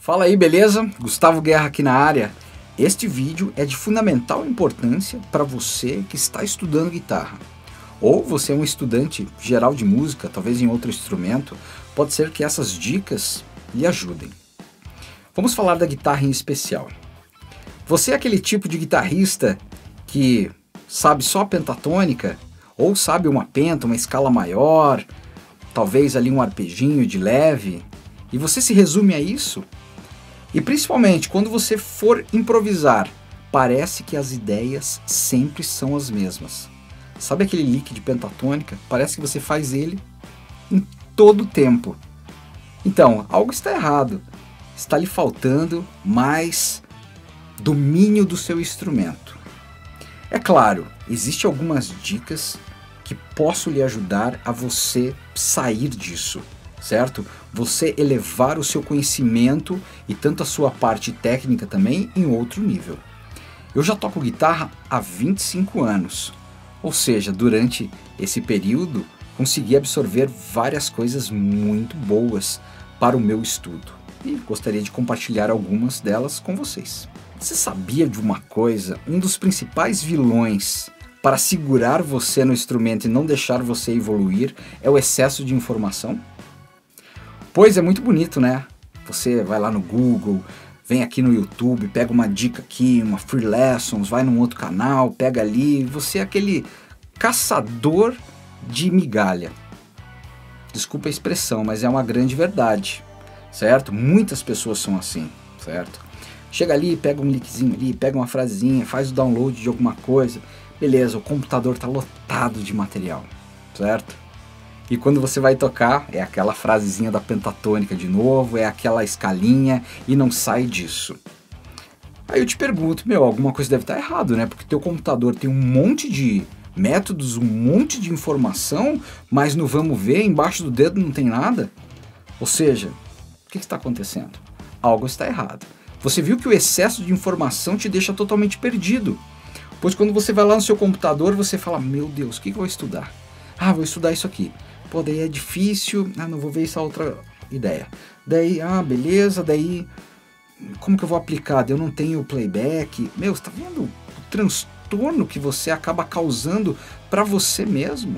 Fala aí, beleza? Gustavo Guerra aqui na área. Este vídeo é de fundamental importância para você que está estudando guitarra. Ou você é um estudante geral de música, talvez em outro instrumento, pode ser que essas dicas lhe ajudem. Vamos falar da guitarra em especial. Você é aquele tipo de guitarrista que sabe só a pentatônica, ou sabe uma penta, uma escala maior, talvez ali um arpejinho de leve, e você se resume a isso? E principalmente quando você for improvisar, parece que as ideias sempre são as mesmas. Sabe aquele lick de pentatônica? Parece que você faz ele em todo o tempo. Então, algo está errado. Está lhe faltando mais domínio do seu instrumento. É claro, existem algumas dicas que posso lhe ajudar a você sair disso, certo? Você elevar o seu conhecimento e tanto a sua parte técnica também em outro nível. Eu já toco guitarra há 25 anos, ou seja, durante esse período consegui absorver várias coisas muito boas para o meu estudo e gostaria de compartilhar algumas delas com vocês. Você sabia de uma coisa? Um dos principais vilões para segurar você no instrumento e não deixar você evoluir é o excesso de informação? Pois é muito bonito, né? Você vai lá no Google, vem aqui no YouTube, pega uma dica aqui, uma free lessons, vai num outro canal, pega ali, você é aquele caçador de migalha. Desculpa a expressão, mas é uma grande verdade, certo? Muitas pessoas são assim, certo? Chega ali, pega um linkzinho ali, pega uma frasezinha, faz o download de alguma coisa, beleza, o computador está lotado de material, certo? E quando você vai tocar, é aquela frasezinha da pentatônica de novo, é aquela escalinha e não sai disso. Aí eu te pergunto, alguma coisa deve estar errado, né? Porque teu computador tem um monte de métodos, um monte de informação, mas no vamos ver, embaixo do dedo não tem nada? Ou seja, o que está acontecendo? Algo está errado. Você viu que o excesso de informação te deixa totalmente perdido. Pois quando você vai lá no seu computador, você fala, meu Deus, o que eu vou estudar? Ah, vou estudar isso aqui. Pô, daí é difícil, não vou ver essa outra ideia. Daí, beleza, daí, como que eu vou aplicar? Eu não tenho playback. Você tá vendo o transtorno que você acaba causando para você mesmo?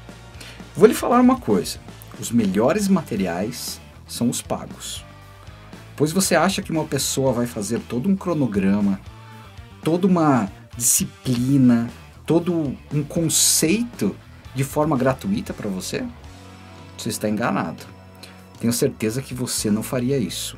Vou lhe falar uma coisa, os melhores materiais são os pagos. Pois você acha que uma pessoa vai fazer todo um cronograma, toda uma disciplina, todo um conceito de forma gratuita para você? Você está enganado. Tenho certeza que você não faria isso.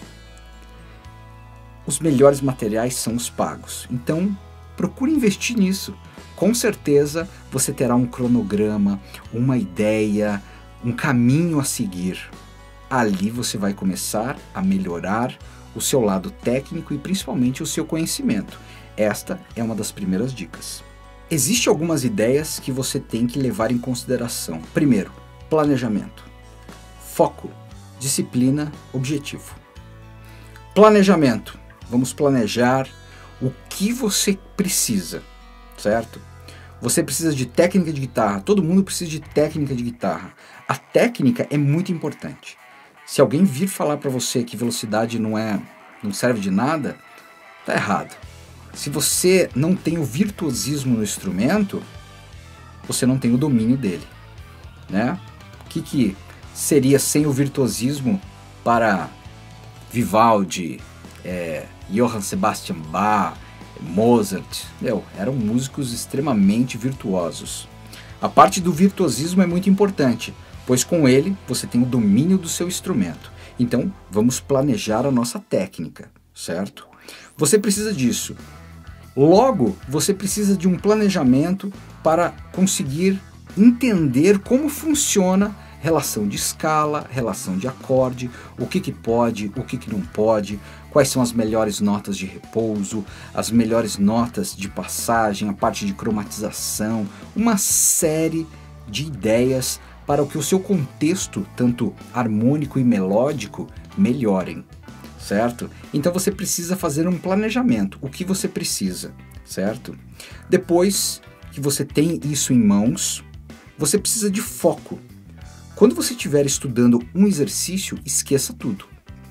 Os melhores materiais são os pagos. Então, procure investir nisso. Com certeza você terá um cronograma, uma ideia, um caminho a seguir. Ali você vai começar a melhorar o seu lado técnico e principalmente o seu conhecimento. Esta é uma das primeiras dicas. Existem algumas ideias que você tem que levar em consideração. Primeiro, planejamento. Foco, disciplina, objetivo. Planejamento. Vamos planejar o que você precisa, certo? Você precisa de técnica de guitarra. Todo mundo precisa de técnica de guitarra. A técnica é muito importante. Se alguém vir falar para você que velocidade não serve de nada, tá errado. Se você não tem o virtuosismo no instrumento, você não tem o domínio dele, né? O que seria sem o virtuosismo para Vivaldi, Johann Sebastian Bach, Mozart? Eram músicos extremamente virtuosos. A parte do virtuosismo é muito importante, pois com ele você tem o domínio do seu instrumento. Então, vamos planejar a nossa técnica, certo? Você precisa disso. Logo, você precisa de um planejamento para conseguir entender como funciona relação de escala, relação de acorde, o que pode, o que não pode, quais são as melhores notas de repouso, as melhores notas de passagem, a parte de cromatização, uma série de ideias para que o seu contexto, tanto harmônico e melódico, melhorem. Certo? Então você precisa fazer um planejamento, o que você precisa, certo? Depois que você tem isso em mãos, você precisa de foco. Quando você estiver estudando um exercício, esqueça tudo.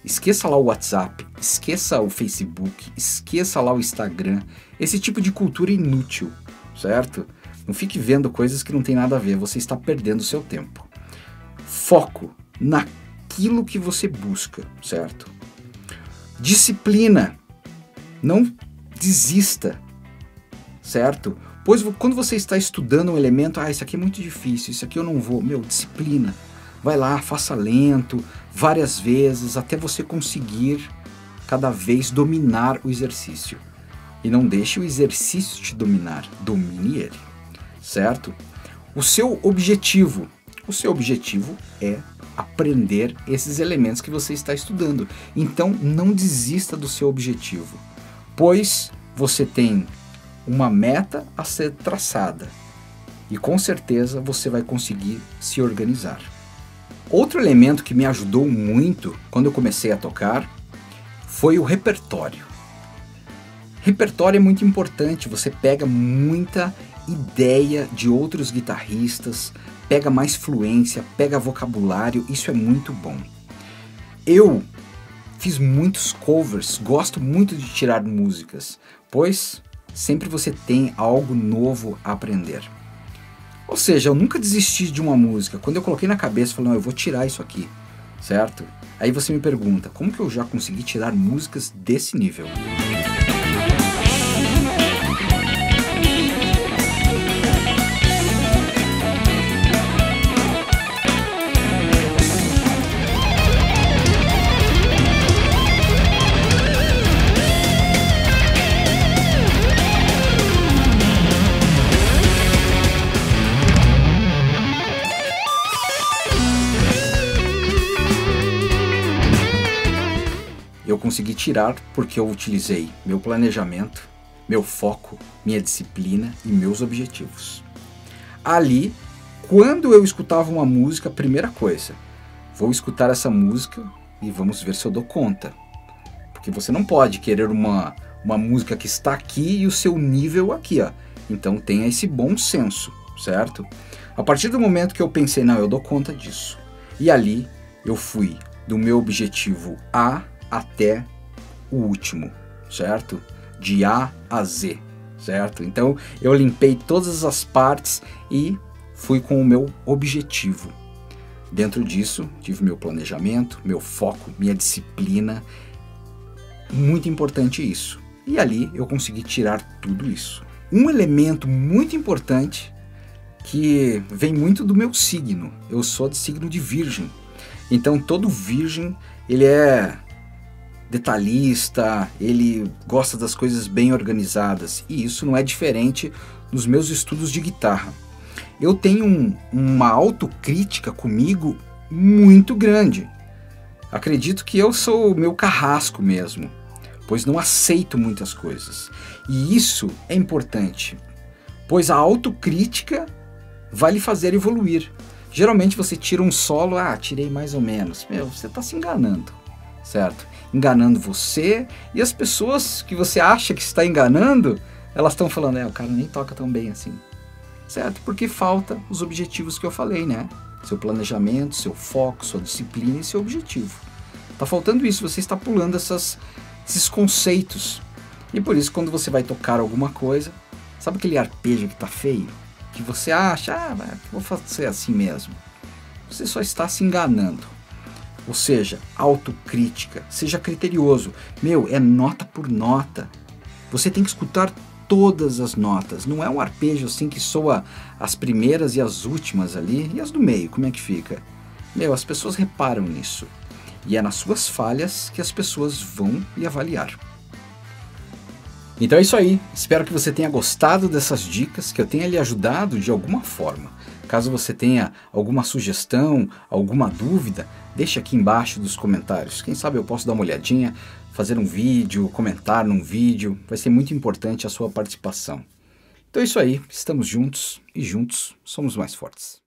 Esqueça lá o WhatsApp, esqueça o Facebook, esqueça lá o Instagram, esse tipo de cultura inútil, certo? Não fique vendo coisas que não tem nada a ver, você está perdendo o seu tempo. Foco naquilo que você busca, certo? Disciplina, não desista, certo? Pois quando você está estudando um elemento, isso aqui é muito difícil, isso aqui eu não vou, disciplina. Vai lá, faça lento, várias vezes, até você conseguir cada vez dominar o exercício. E não deixe o exercício te dominar, domine ele, certo? O seu objetivo é aprender esses elementos que você está estudando. Então não desista do seu objetivo, pois você tem uma meta a ser traçada e com certeza você vai conseguir se organizar. Outro elemento que me ajudou muito quando eu comecei a tocar foi o repertório. Repertório é muito importante, você pega muita ideia de outros guitarristas, pega mais fluência, pega vocabulário, isso é muito bom. Eu fiz muitos covers, gosto muito de tirar músicas, pois sempre você tem algo novo a aprender. Ou seja, eu nunca desisti de uma música. Quando eu coloquei na cabeça, falei, não, eu vou tirar isso aqui, certo? Aí você me pergunta, como que eu já consegui tirar músicas desse nível? Eu consegui tirar porque eu utilizei meu planejamento, meu foco, minha disciplina e meus objetivos. Ali, quando eu escutava uma música, primeira coisa, vou escutar essa música e vamos ver se eu dou conta. Porque você não pode querer uma música que está aqui e o seu nível aqui, ó. Então tenha esse bom senso, certo? A partir do momento que eu pensei, não, eu dou conta disso. E ali eu fui do meu objetivo A até o último, certo? De A a Z, certo? Então eu limpei todas as partes e fui com o meu objetivo. Dentro disso, tive meu planejamento, meu foco, minha disciplina. Muito importante isso. E ali eu consegui tirar tudo isso. Um elemento muito importante que vem muito do meu signo. Eu sou de signo de Virgem. Então todo virgem, ele é detalhista, ele gosta das coisas bem organizadas, e isso não é diferente nos meus estudos de guitarra. Eu tenho uma autocrítica comigo muito grande. Acredito que eu sou o meu carrasco mesmo, pois não aceito muitas coisas. E isso é importante, pois a autocrítica vai lhe fazer evoluir. Geralmente você tira um solo, tirei mais ou menos. Você está se enganando, certo? Enganando você, e as pessoas que você acha que está enganando, elas estão falando, o cara nem toca tão bem assim, certo? Porque falta os objetivos que eu falei, né? Seu planejamento, seu foco, sua disciplina e seu objetivo. Tá faltando isso, você está pulando esses conceitos. E por isso, quando você vai tocar alguma coisa, sabe aquele arpejo que tá feio? Que você acha, vou fazer assim mesmo. Você só está se enganando. Ou seja, autocrítica, seja criterioso. É nota por nota. Você tem que escutar todas as notas. Não é um arpejo assim que soa as primeiras e as últimas ali. E as do meio, como é que fica? As pessoas reparam nisso. E é nas suas falhas que as pessoas vão lhe avaliar. Então é isso aí. Espero que você tenha gostado dessas dicas, que eu tenha lhe ajudado de alguma forma. Caso você tenha alguma sugestão, alguma dúvida, deixe aqui embaixo dos comentários. Quem sabe eu posso dar uma olhadinha, fazer um vídeo, comentar num vídeo. Vai ser muito importante a sua participação. Então é isso aí. Estamos juntos e juntos somos mais fortes.